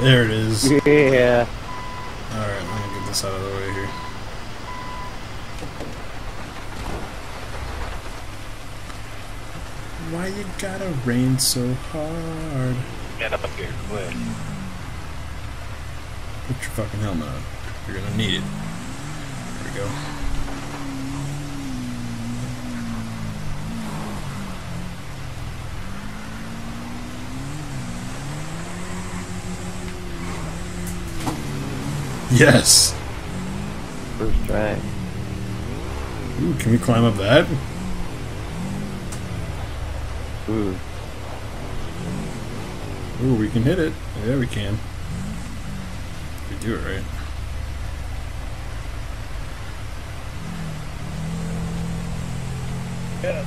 There it is. Yeah. Alright, let me get this out of the way here. Why you gotta rain so hard? Get up here quick. Put your fucking helmet on. You're gonna need it. There we go. Yes! First try. Ooh, can we climb up that? Ooh. Ooh, we can hit it. Yeah, we can. We do it right. Yeah.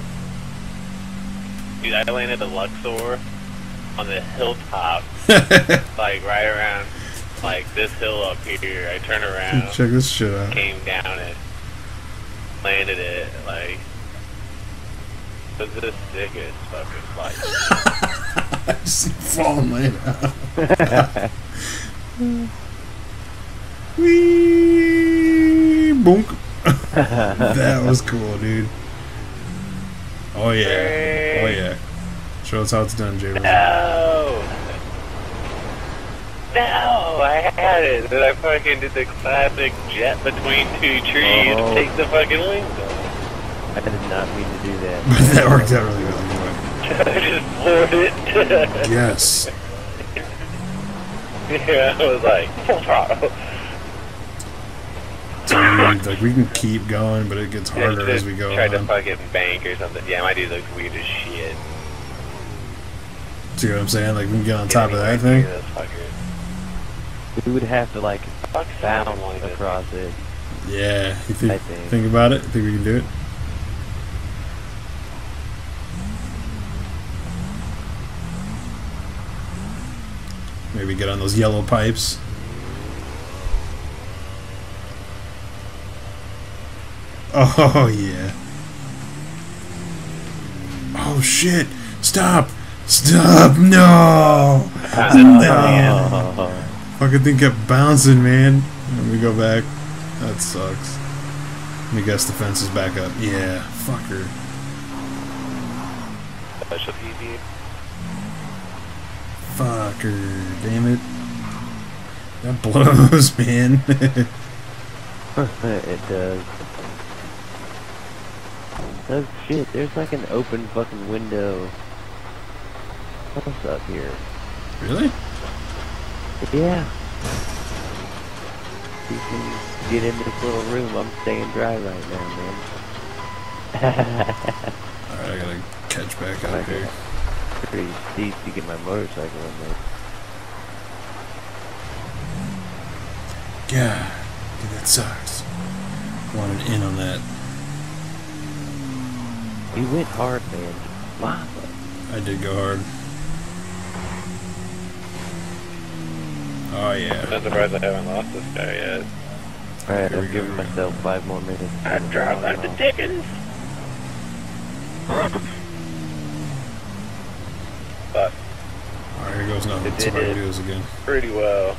Dude, I landed a Luxor on the hilltop, like right around, like this hill up here. I turned around, Check this shit out. came down and landed it, like, was the sickest fucking flight. I just falling right out. Whee! Bonk. That was cool, dude. Oh yeah. Oh yeah. Show us how it's done, Jay. No! No! I had it! Then I fucking did the classic jet between two trees Oh. and take the fucking wings off. I did not mean to do that. But that worked out really well anyway. I just floored it. Yes. Yeah, I was like, full throttle. Dude, like we can keep going, but it gets harder Yeah, as we go tried to on. fucking bank or something. Yeah, my dude looks weird as shit. See what I'm saying? Like we can get on top of that thing. This fucker. We would have to like Fuck bounce someone like this. across it. Yeah. You I think think. about it? Think we can do it? Maybe get on those yellow pipes. Oh yeah. Oh shit! Stop! Stop! No! Man. Oh, Fucking thing kept bouncing, man. Let me go back. That sucks. Let me guess the fence is back up. Yeah, fucker. Special TV. Fucker. Damn it. That blows, man. it does. Oh shit, there's like an open fucking window. What's up here? Really? Yeah. You can get in this little room. I'm staying dry right now, man. Alright, I gotta catch back up here. Pretty steep to get my motorcycle in there. God, dude, that sucks. Wanted in on that. You went hard, man. Wow. I did go hard. Oh yeah. I'm surprised I haven't lost this guy yet. Alright, Here we I'm go. giving myself 5 more minutes. I dropped like the Dickens. But Alright, here goes nothing. It See if I can did. do this again. pretty well.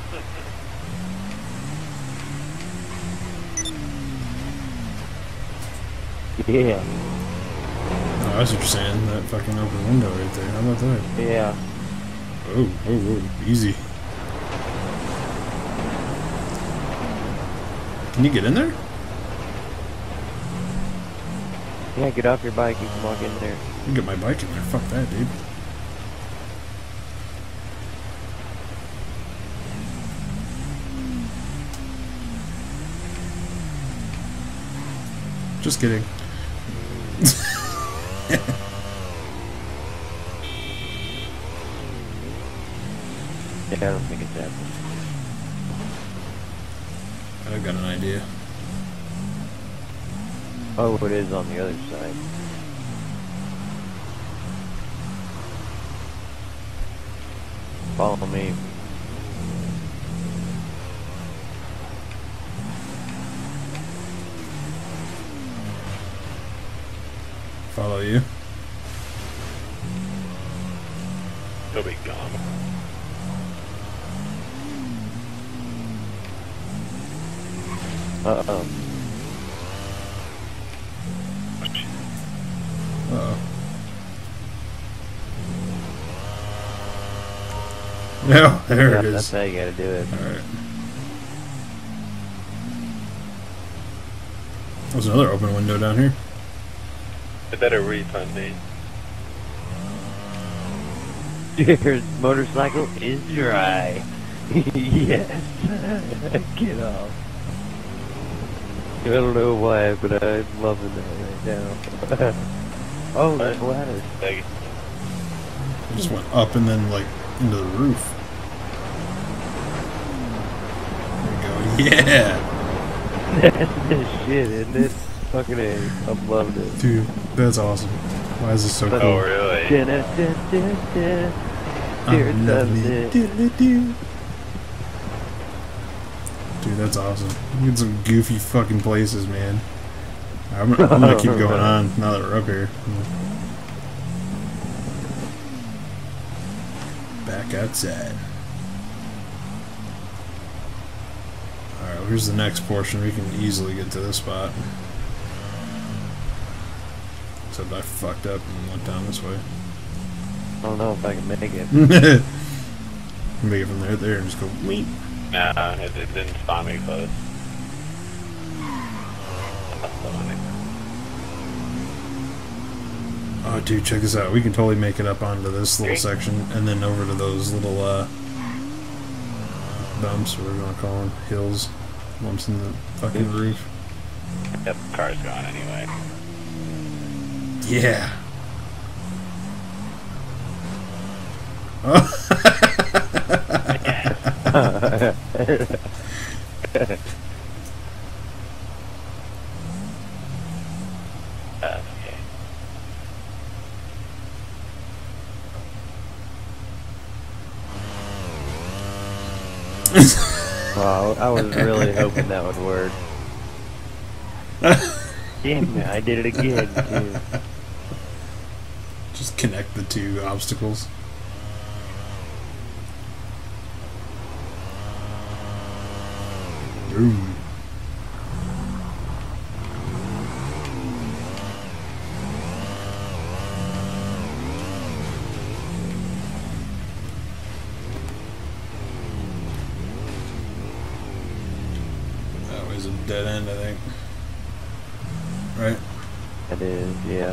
Yeah. Oh, that's what you're saying. That fucking open window right there. How about that? Yeah. Oh, oh, oh. Easy. Can you get in there? Yeah, get off your bike. You can walk in there. I can get my bike in there. Fuck that, dude. Just kidding. Yeah, I don't think it's happening. I've got an idea. Oh, it is on the other side. Follow me. Follow you. He'll be gone. Uh-oh. Uh-oh. No, there it That's is. how you gotta do it. Alright. There's another open window down here. They better refund me. Your motorcycle is dry. Yes. Get off. I don't know why, but I'm loving that right now. Oh, there's a ladder. Like, It just went up and then, like, into the roof. There you go. Yeah! That's the shit, isn't it? Fucking A. I'm loving it. Dude, that's awesome. Why is this so oh, cool? really? Here's I'm lovely. something. Diddly-doo. Dude, that's awesome. You get some goofy fucking places, man. I'm gonna keep going on now that we're up here. Back outside. Alright, well, here's the next portion. We can easily get to this spot. Except I fucked up and went down this way. I don't know if I can make it. Make it from there and just go weep. Nah, it didn't spawn me close. Oh, dude, check this out. We can totally make it up onto this little section and then over to those little bumps, what we're gonna call them, hills, bumps in the fucking roof. Yep, car's gone anyway. Yeah. Oh. Okay. Wow, I was really hoping that would work. Damn it, I did it again, too. Just connect the two obstacles. Boom. That was a dead end, I think. Right? It is, yeah.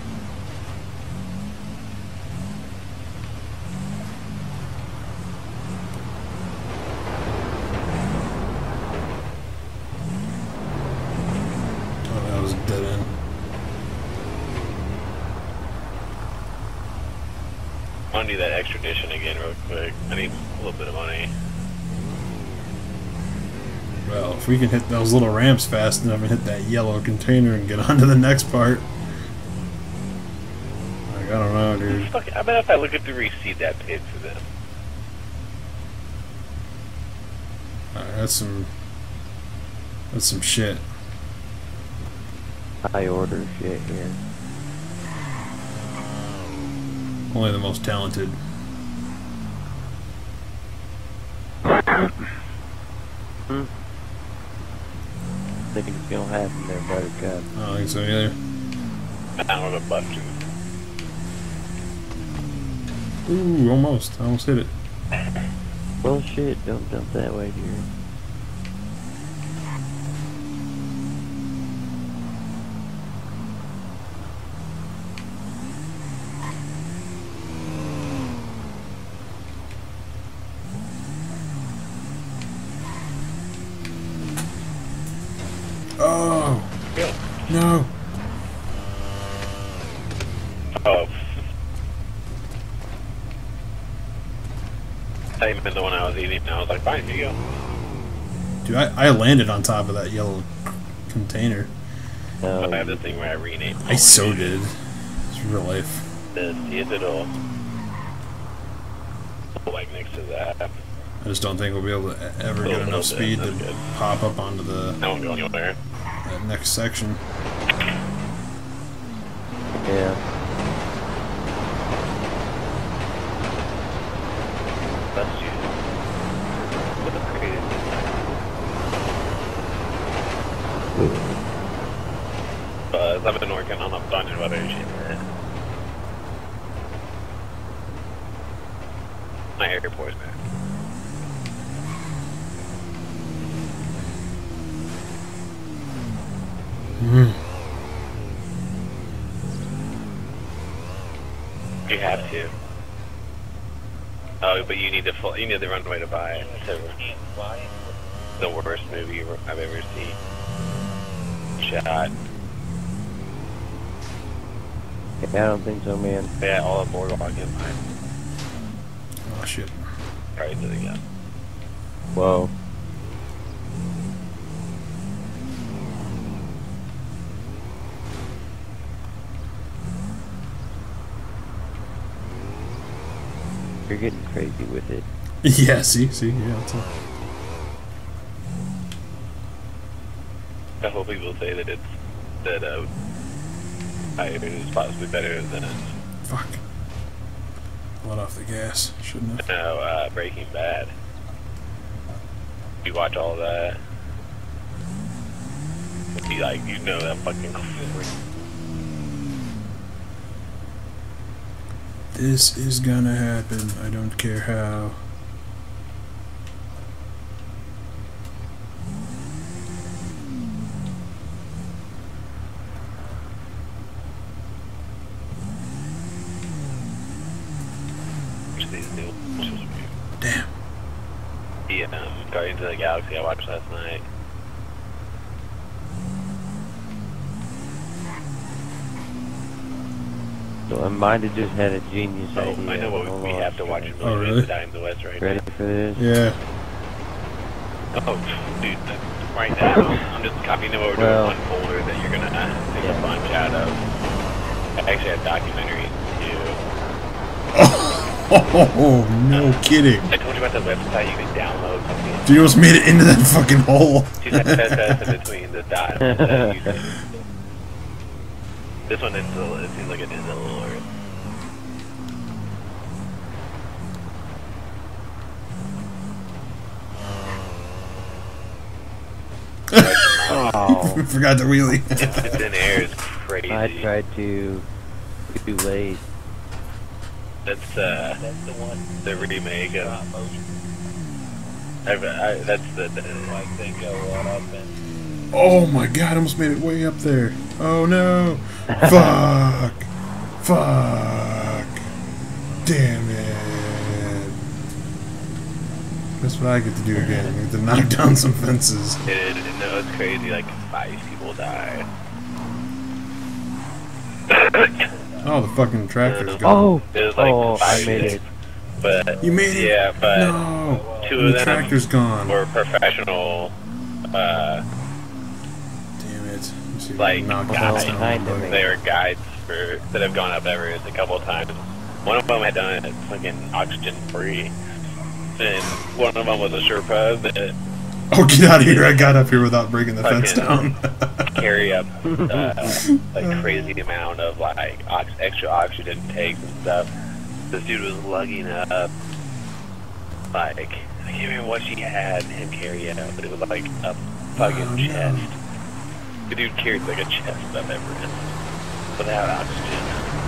Oh, that was a dead end. I want to do that extradition again real quick. I need a little bit of money. Well, if we can hit those little ramps fast enough and hit that yellow container and get on to the next part. Like, I don't know, dude. Fuck, I bet if I look at the receipt that paid for them. Alright, that's some shit. High order shit here. Only the most talented. Hmm. I think it's gonna happen there, Buttercup. I don't think so either. Down with a butt tooth. Ooh, almost. I almost hit it. Well, shit, don't jump that way, dear. Oh! Go. No! Oh. That even the one I was eating, and I was like, fine, here you go. Dude, I landed on top of that yellow container. No, But I have this thing where I rename. I so did. It's real life. This, yes, it'll. Like next to that. I just don't think we'll be able to ever get enough speed to pop up onto the I won't go anywhere. that next section. yeah. That's you. What a creative design. because I've been working on a bunch of other shit. My airport's back. You have to. Oh, but you need the runway to buy it. So, the worst movie I've ever seen. Shot. Yeah, I don't think so, man. Yeah, all the boardwalk in mine. Oh shit. Right to the gun. Whoa. You're getting crazy with it. Yeah, see, yeah, that's all. I hope people say that it's it is possibly better than Fuck. Let off the gas. Shouldn't have. Breaking Bad. You watch all that. Be like, you know that fucking. This is gonna happen. I don't care how. Damn. The Guardians of the Galaxy I watched last night. So I might have just had a genius Oh, idea. I know what we have to watch. Oh, really? Dying in the West right Ready for this? Yeah. now. Oh, dude, right now I'm just copying over to Well, one folder that you're gonna take a bunch out of. I actually have documentaries too. Oh, no kidding. I told you about the website you can download something. Dude, you almost made it into that fucking hole. She's got SS in between the dot. This one is it seems like it is a little early. Oh, Forgot the wheelie. It's in air is crazy. I tried to. Too late. That's the one. The remake of. That's the like they go on up and. Oh my god, I almost made it way up there. Oh no. Fuck. Fuck. Damn it. That's what I get to do again. I get to knock down some fences. No, it's crazy. Like 5 people die. Oh, the fucking tractor's gone. Oh, It was like oh, I 5 made days. it. But You made it? yeah, but No. 2 The of them tractor's gone. were professional. Damn it. Let's see if I Like, can knock guys. this down. Behind Bug. me. They were guides that have gone up Everest a couple of times. One of them had done it fucking oxygen free, and one of them was a Sherpa that Oh, get out of here. I got up here without breaking the fence Fucking- down. carry up like crazy amount of like extra oxygen tanks and stuff. This dude was lugging up like I can't remember what she had him carry out, but it was like a fucking Oh, no. chest. The dude carried like a chest up Everest without oxygen.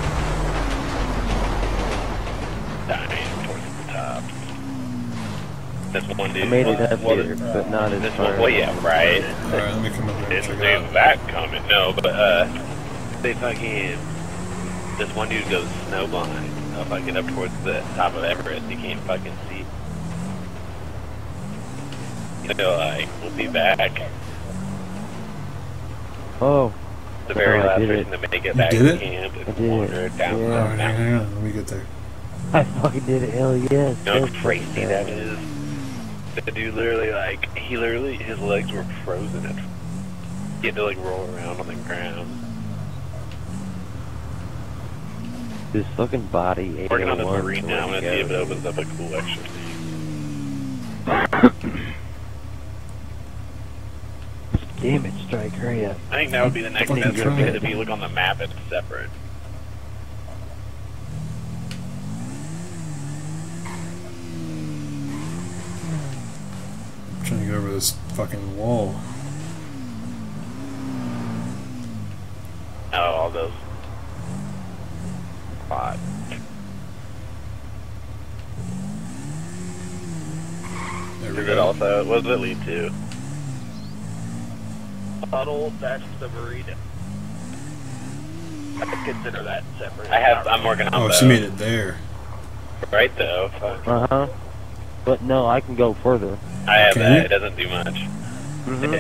Dying towards the top. This one dude. I made it up well, here, but not as This far. one, well, yeah, right. Alright, let me come up here and Didn't check see it out. that coming, no, but they fucking, this one dude goes snowblind, fucking up towards the top of Everest, he can't fucking see. You know, like, we'll be back. Oh, The very Oh, I last did person it. to make it You back did to it? camp I and did it. wander down Yeah. the Alright, mountain. hang on. Let me get there. I fucking did it. Hell yes. You know That's how crazy fucking that bad. is? The dude literally, like, his legs were frozen. He had to, like, roll around on the ground. This fucking body. Working on this 801 marine now, I'm gonna see if it opens up a cool extra scene. Damn it, Strike. Hurry up. I think that would be the next Fucking best try because it. if you look on the map, it's separate. I'm trying to get over this fucking wall. Oh, all those spots. There we Is it go. also, what does it lead to? Puddle, that's the burrito. I consider that separate. I'm working on Oh, both. she made it there. Right though. Fuck. Uh-huh. But no, I can go further. I have Can that. you? It doesn't do much. Mm-hmm.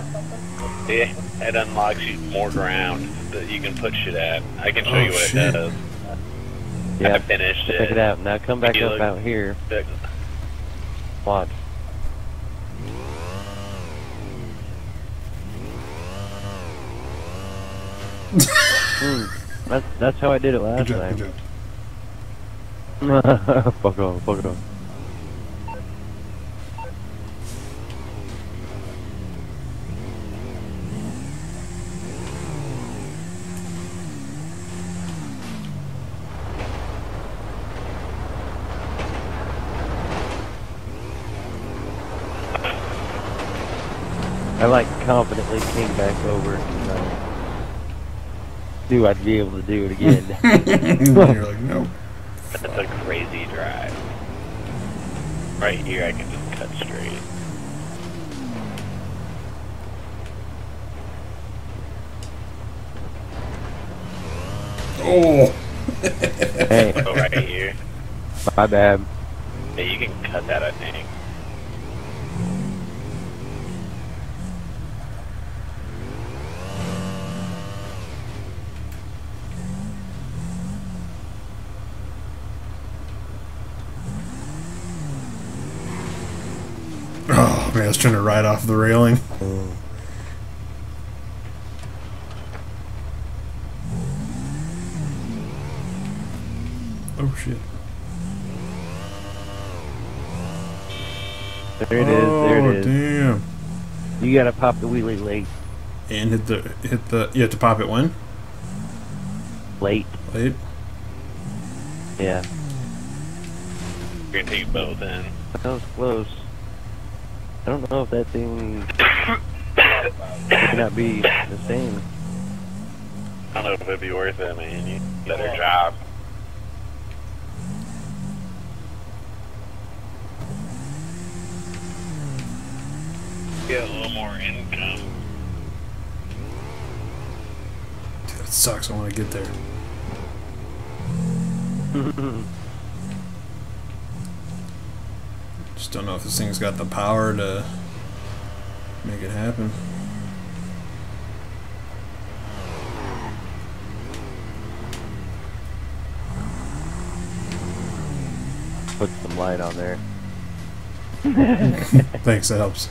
It unlocks you more ground that you can put shit at. I can show Oh, you what shit. it does. Yeah, I finished it. check it out. Now come back You up look- out here. Watch. That's how I did it Good last job, good time. job. Fuck off, fuck off. I like confidently came back over and knew I'd be able to do it again. You're like, nope. That's a crazy drive. Right here, I can just cut straight. Oh! Hey, Oh, right here. my bad. Yeah, you can cut that, I think. Oh, man, I was trying to ride off the railing. Oh, shit. There it is, there Oh, it is. damn. You gotta pop the wheelie late. And hit the, you have to pop it when? Late. Late? Yeah. You're gonna take both in. That was close. I don't know if that thing may not be the same. I don't know if it'd be worth it, man. You better job. Get a little more income. Dude, that sucks. I want to get there. Just don't know if this thing's got the power to make it happen. Put some light on there. Thanks, that helps.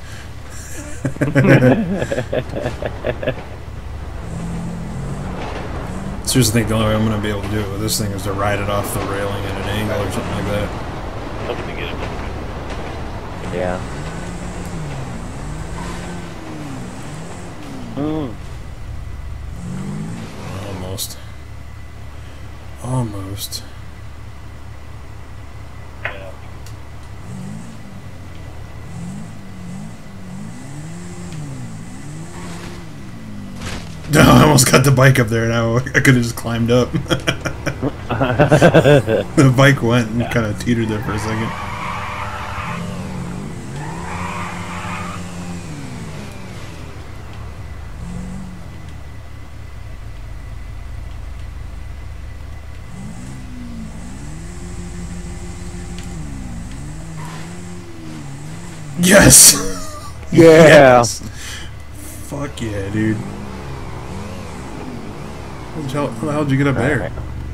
Seriously, think the only way I'm going to be able to do it with this thing is to ride it off the railing at an angle or something like that. Hoping to get it. Yeah. Almost. Almost. No, I almost got the bike up there and I could have just climbed up. The bike went and kind of teetered there for a second. Yes! Yeah. Yes! Fuck yeah, dude. How the hell did you get up there? Alright.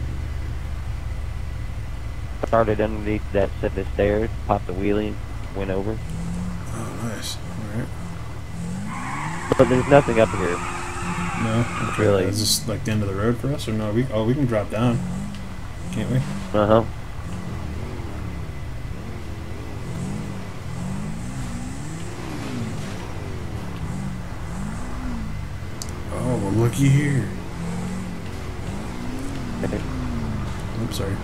Started underneath that set of stairs, popped the wheelie, went over. Oh, nice. Alright. But there's nothing up here. No? Okay. Really? Is this like the end of the road for us? Or no? We can drop down. Can't we? Uh-huh. Oh, looky here. Oops, sorry.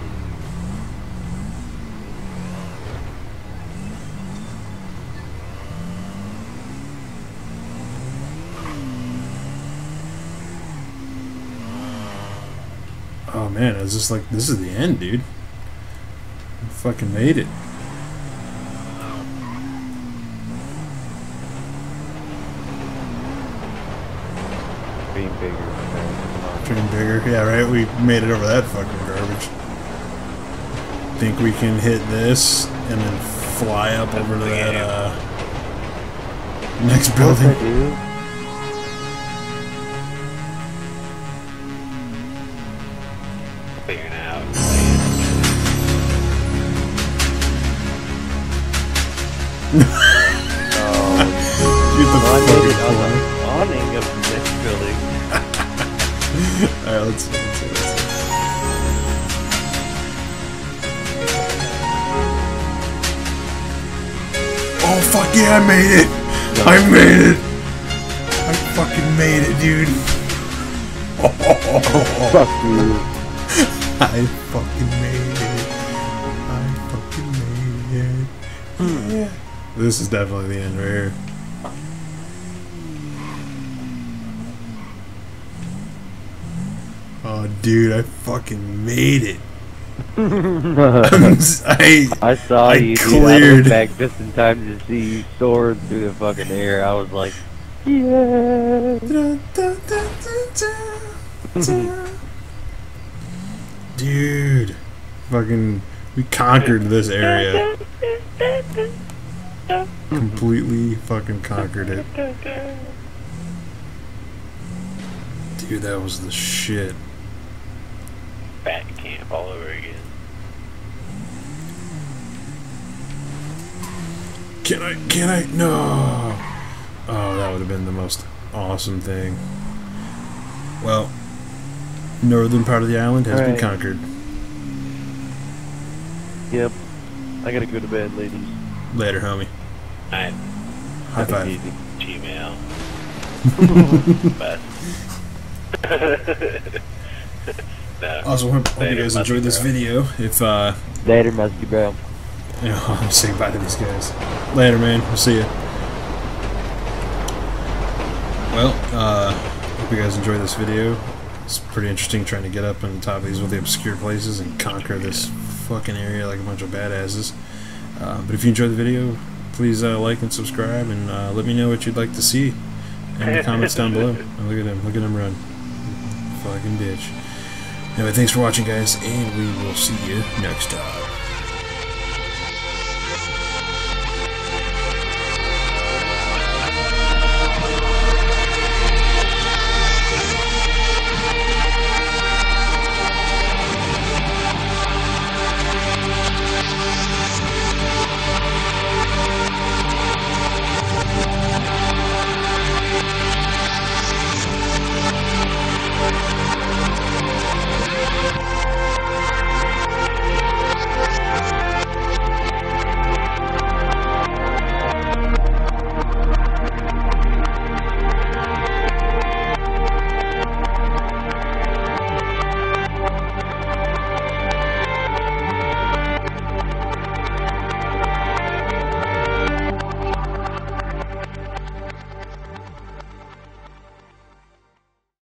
man, I was just like, this is the end, dude. I fucking made it. Dream bigger. Dream bigger. Yeah, right? We made it over that fucking garbage. Think we can hit this and then fly up over to that next building. What I do? Figuring out. Get the Well, I made it on fucking the awning of the next building. Alright, let's see. Oh, fuck yeah, I made it! I made it! I fucking made it, dude. Fuck you. I fucking made it. I fucking made it. Yeah. This is definitely the end right here. Oh, dude, I fucking made it. I saw I you, dude. I cleared. looked back just in time to see you soar through the fucking air. I was like, yeah. Dude, fucking, we conquered this area. Completely fucking conquered it. Dude, that was the shit. Back camp all over again. Can I? No. Oh, that would have been the most awesome thing. Well, northern part of the island has been Alright. conquered. Yep. I gotta go to bed, ladies. Later, homie. Alright, High five. Easy. Gmail. But. No. Also, hope you Later, guys musty enjoyed this bro. video. If Later, Musky Bro. you know, I'm gonna say bye to these guys. Later, man. We'll see you. Well, hope you guys enjoyed this video. It's pretty interesting trying to get up on top of these really obscure places and conquer this fucking area like a bunch of badasses. But if you enjoyed the video, please like and subscribe, and let me know what you'd like to see in the comments down below. Oh, look at him run. Fucking bitch. Anyway, thanks for watching, guys, and we will see you next time.